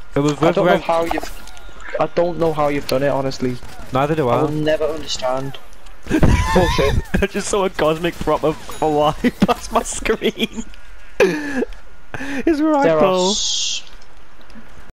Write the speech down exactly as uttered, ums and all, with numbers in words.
It was I with don't know rag. how you've. I don't know how you've done it, honestly. Neither do I I. will never understand. Bullshit. I just saw a cosmic prop of fly past my screen. It's There are ragdoll.